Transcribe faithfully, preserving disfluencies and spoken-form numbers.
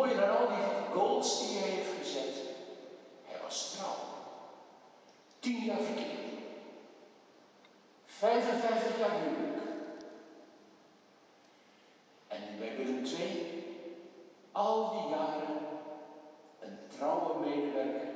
mooier dan al die goals die hij heeft gezet, hij was trouw. Tien jaar verkeerd. vijfenvijftig jaar huwelijk. En nu bij Willem twee, al die jaren een trouwe medewerker